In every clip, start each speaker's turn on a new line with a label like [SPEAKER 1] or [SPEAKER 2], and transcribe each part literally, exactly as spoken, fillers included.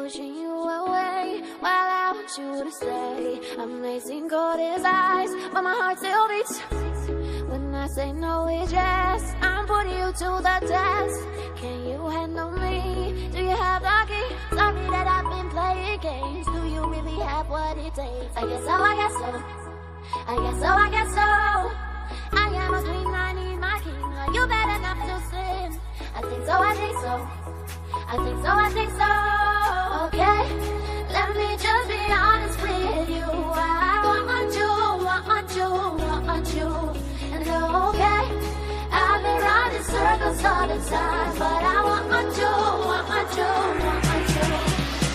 [SPEAKER 1] pushing you away while I want you to stay. I'm amazing cold as ice, but my heart still beats. When I say no, it's yes. I'm putting you to the test. Can you handle me? Do you have the key? Sorry that I've been playing games. Do you really have what it takes? I guess so, I guess so. I guess so, I guess so. I am a queen, I need my king. Are you bad enough to sin? I think so, I think so. I think so, I think so. Okay, let me just be honest with you. I want you, want you, want you. And okay, I've been running circles all the time, but I want you, want you, want you.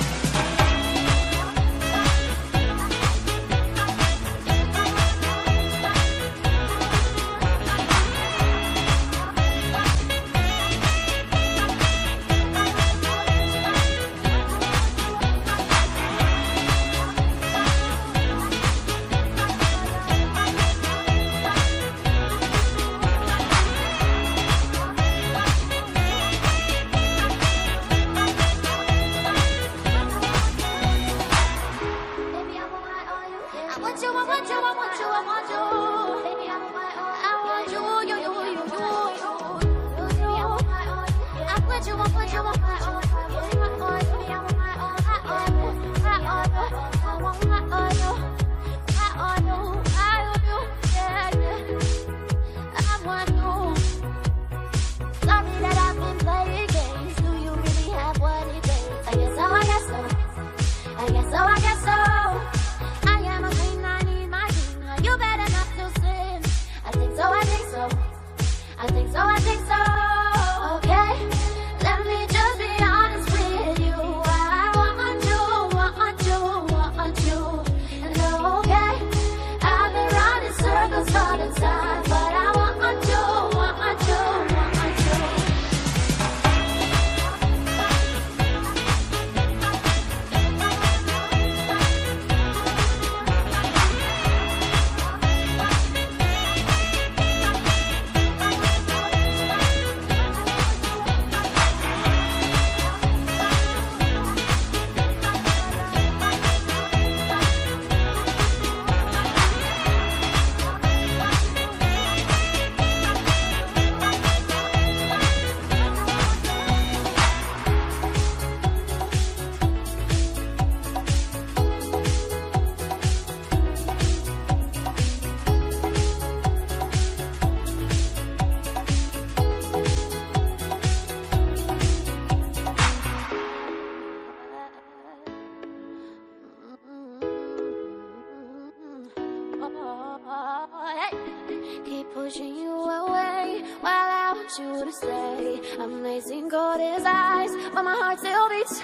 [SPEAKER 1] Pushing you away while I want you to stay. I'm amazing cold as ice, but my heart still beats.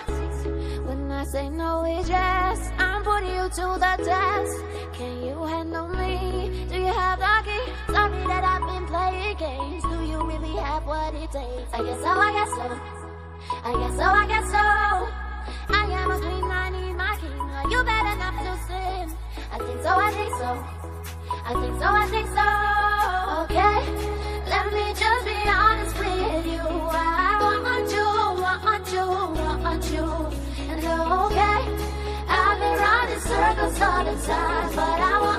[SPEAKER 1] When I say no, it's yes. I'm putting you to the test. Can you handle me? Do you have the key? Sorry that I've been playing games. Do you really have what it takes? I guess so, I guess so. I guess so, I guess so. I am a queen, I need my king. Are you bad enough to sin? I think so, I think so. I think so, I think so. Okay, let me just be honest with you. I want you, want you, want you. And okay, I've been running circles all the time, but I want